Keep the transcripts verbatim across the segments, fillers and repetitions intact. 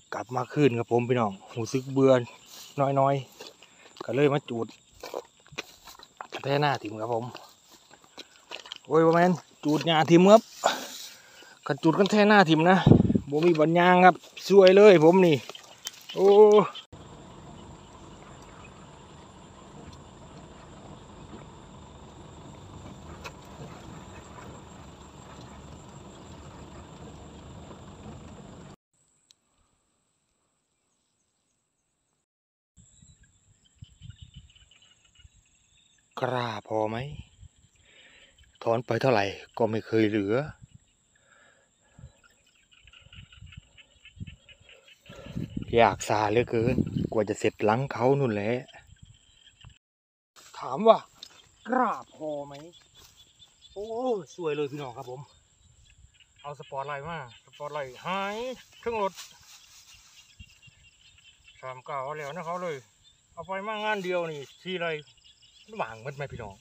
กลับมาคืนครับผมพี่น้องหูซึกเบื่อน้อยๆก็เลยมาจูดแท่หน้าถิ่มครับผมโอ้ยว่าแมนจูดหญ้าถิ่มครับกันจูดกันแท่หน้าถิ่มนะผมมีบัญญางครับสวยเลยผมนี่โอ้กล้าพอไหมถอนไปเท่าไหร่ก็ไม่เคยเหลืออยากซาเหลือเกินกว่าจะเสร็จหลังเขานู่นแหละถามว่ากล้าพอไหมโอ้สวยเลยพี่น้องครับผมเอาสปอร์ตไลท์มาสปอร์ตไลท์หายทั้งรถสามเก้าเอาแล้วนะเขาเลยเอาไปมางานเดียวนี่ทีไรหว่างมันไหมพี่น้อง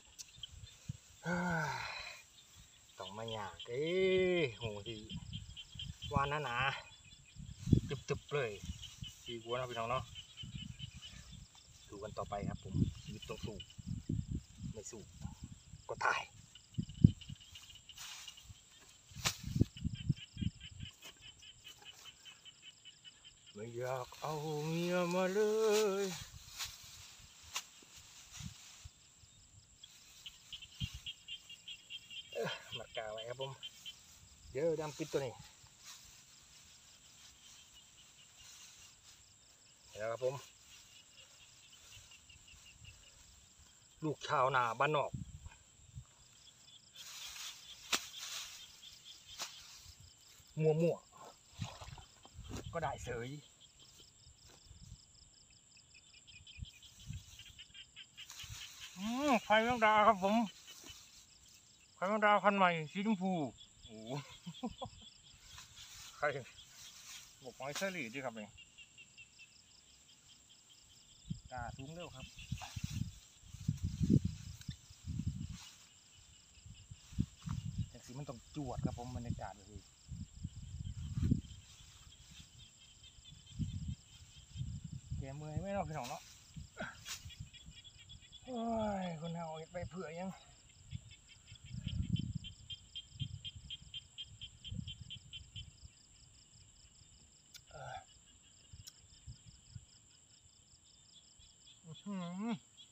ต้องมาอยากเอ้โหทีวานหนาๆตึบๆเลยทีบัวนะพี่น้องเนาะดูกันต่อไปครับผมชีวิตต้องสู้ไม่สู้ก็ตายไม่อยากเอาเมียมาเลยมากาไว้ครับผมเดี๋ยวดำปิดตัวนี้แล้วครับผมลูกชาวนาบ้านนอกมัวมัวก็ได้เสยอืมไฟแมงดาครับผมไฟแมงดาคันใหม่สีชมพูโอ้ใครบอกไม้เชอรี่ดีครับเนี่ยกาสูงเร็วครับแต่สีมันต้องจวดครับผมบรรยากาศเลยแกเมื่อยไม่รอพี่น้องเนาะโอ้ยคนเอาไปเผื่อยังอืม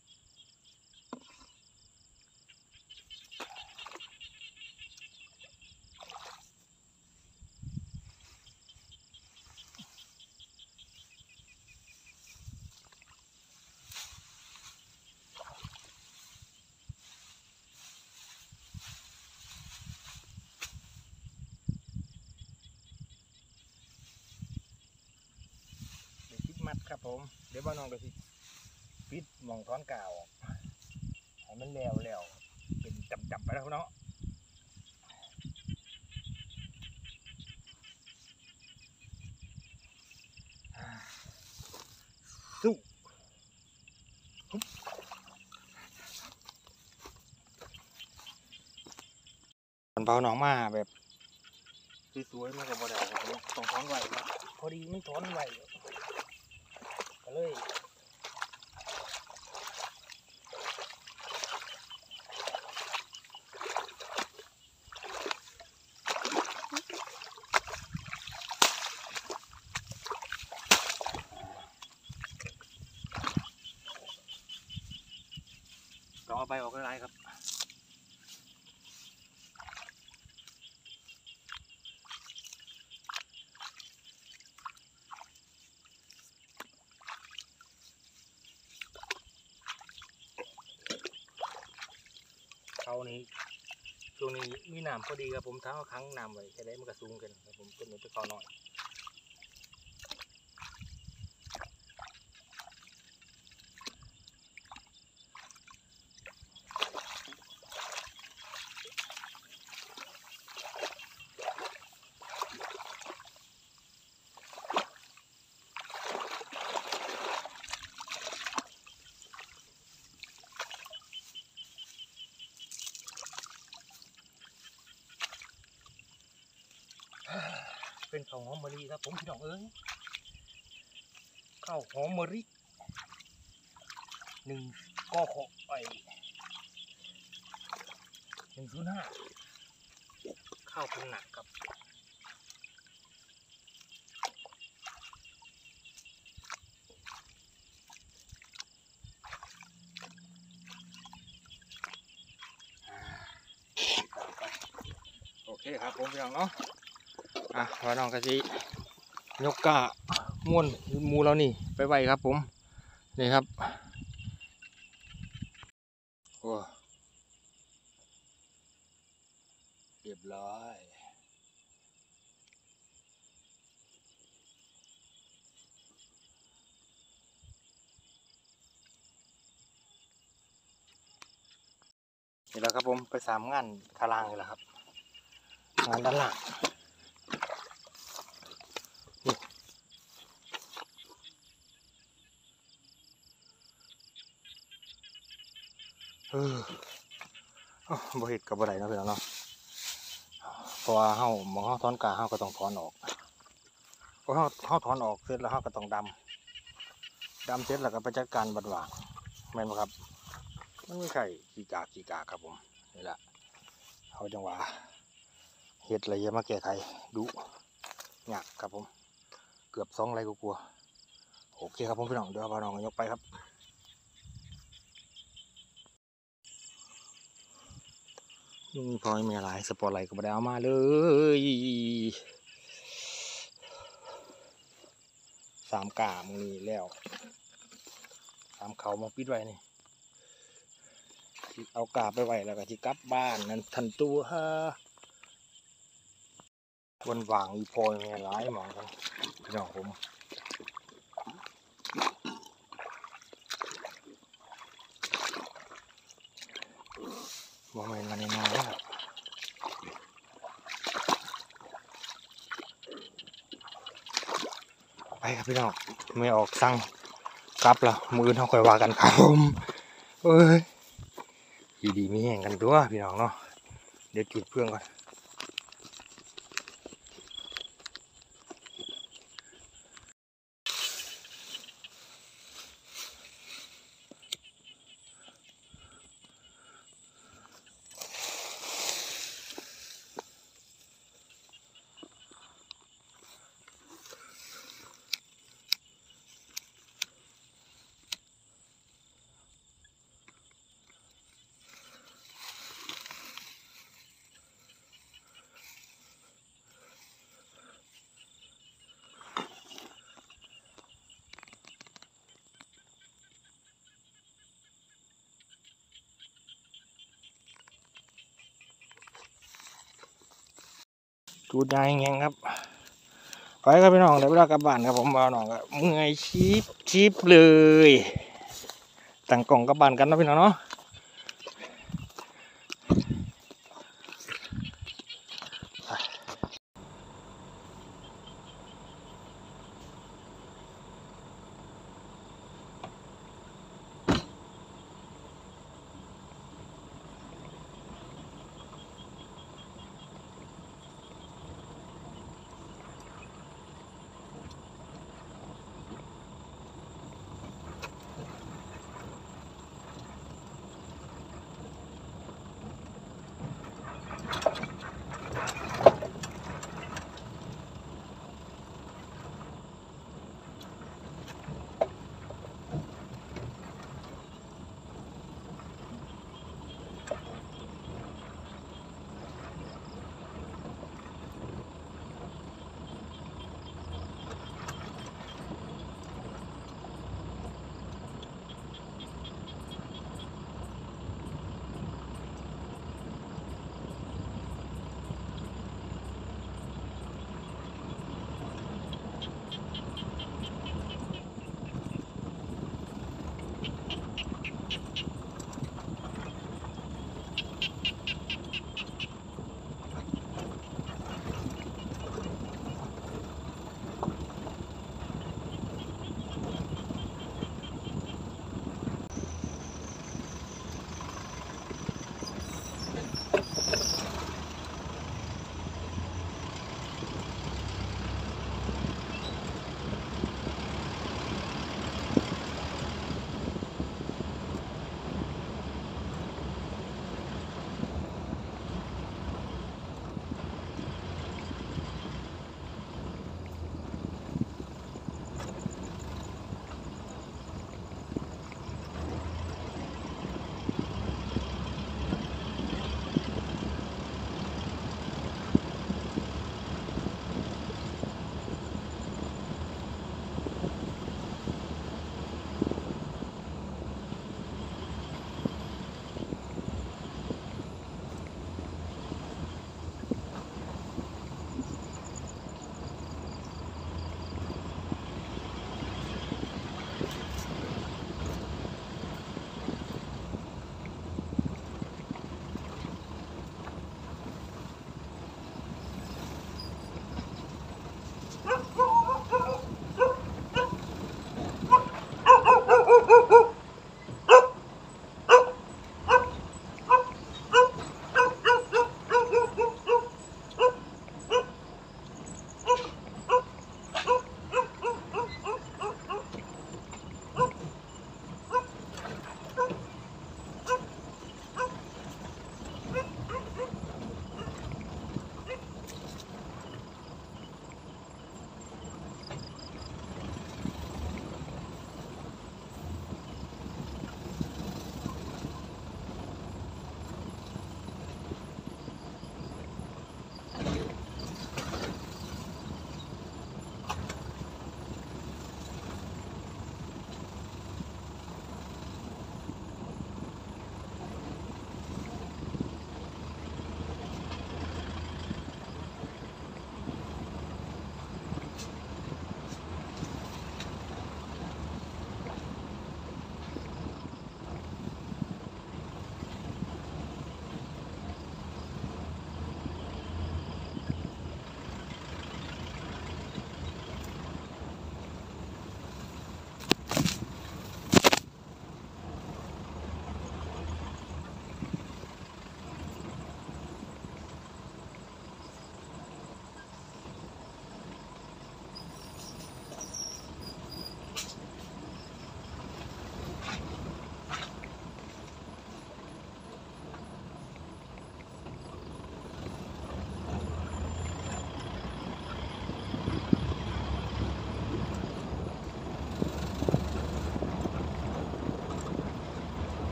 เดี๋ยวคิดมัดครับผมเดี๋ยวบ้านน้องก็สิปิดมองท้อนกาวให้มันแล้วแล้วเป็นจับๆไปแล้วเนาะสู้มันเบาหนองมาแบบสวยๆไม่กับบ่ได้ครับผมต้องถอนไหวครับพอดีมันถอนไหวก็เลยลองเอาไปออกไล่ครับเขานี้ช่วงนี้มีน้ำพอดีครับผมทั้งครั้งน้ำไว้จะได้มันกระสูงกันครับผมต้นนี้จะเขาหน่อยเป็นข้าวหอมมะลิครับผมพี่น้องเอ้ยข้าวหอมมะริหนึ่งก็ขอไปหนึ่งศูนย์ห้าข้าวพันหนักครับโอเคครับผมพี่น้องเนาะอ่ะว่าน้องกะจิยกกะม้วนมูเรานี่ไปไว้ครับผมนี่ครับโอ้เรียบร้อยนี่แล้วครับผมไปสามงานคารางเลยแล้วครับงานด้านหลังเออบ่เห็ดกับบ่ได้นะพี่น้องเนาะเพราะว่าเฮาหมองเฮาถอนกาเฮาก็ต้องถอนออกเพราะเฮาเฮาถอนออกเสร็จแล้วเฮาก็ต้องดำดำเสร็จแล้วก็ไปจัดการบัดว่างแม่นบ่ครับมันมีไข่ขี้กากขี้กากครับผมนี่แหละเขาจังหวะเห็ดอะไรเยอะมาแก้ไขดูหนักครับผมเกือบสองไรกลัวโอเคครับผมพี่น้องเดี๋ยวเอาน้องยกไปครับพอมีอะไรสปอร์ตไลท์ก็ไม่ได้เอามาเลยสามกามึงนี่แล้วสามเขามาปิดไว้นี่เอากาไปไว้แล้วก็ที่กลับบ้านนั่นทันตัวฮะวันวางอีพอยมีอะไรหมองกันพี่น้องผมว่ามันมันน้อยแล้วไปครับพี่น้องไม่ออกสั่งกลับแล้วมือเขาค่อยว่ากันครับผมเอ้ยดีดีมีแห่งกันด้วยพี่น้องเนาะเดี๋ยวจุดเพื่อนก่อนจูดยายแห้งครับไปครับพี่น้องเดี๋ยวเวลากลับบ้านครับผมเอาน้องก็เมื่อยชีบชีบเลยตั้งกล่องกลับบ้านกันนะพี่น้องเนาะ